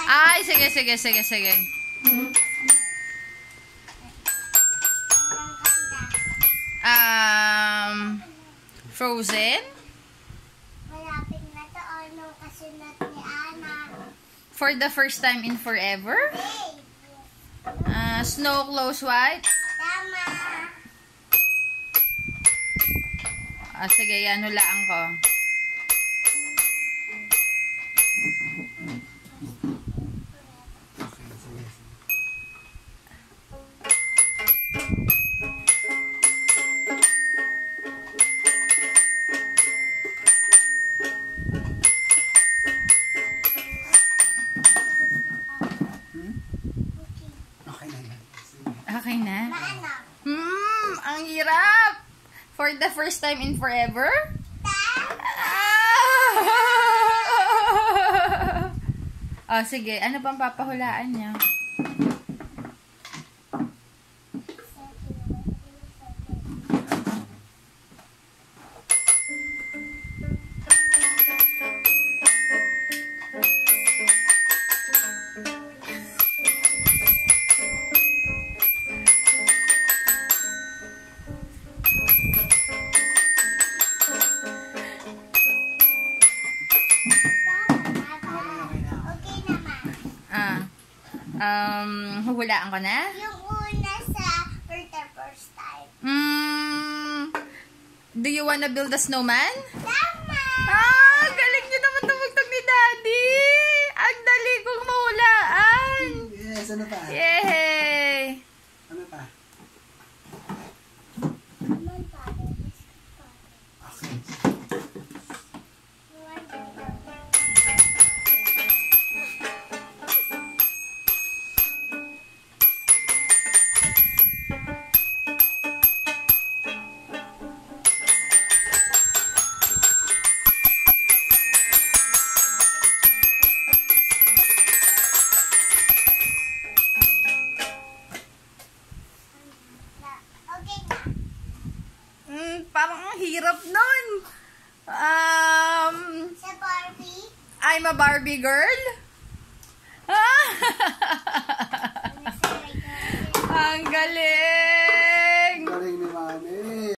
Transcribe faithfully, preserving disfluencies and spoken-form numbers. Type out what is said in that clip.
Ay, sige, sige, sige, sige. Um, Frozen? Malapit na to. Ano kasunod ni Ana? For the first time in forever? Hey! Uh, Snow Close White? Tama! Ah, sige, yan, hulaan ko. Okay na? Maano? Hmm, ang hirap! For the first time in forever? Ah! Oh, sige. Ano pang papahulaan niya? Ah. Um, huhulaan ko na? Yung una sa for the first time. Hmm. Do you wanna build a snowman? Tama! Ah, galing niyo naman tumugtog ni Daddy. Ang dali kong mahulaan. Yes, ano pa? Yay! Ano pa? Come on, Father. Let's go, Father. Okay. You want to go? Okay na. Hmm, parang ang hirap nun. Um, Sa Barbie. I'm a Barbie girl? Ah! Ano sa regular? Ang galing!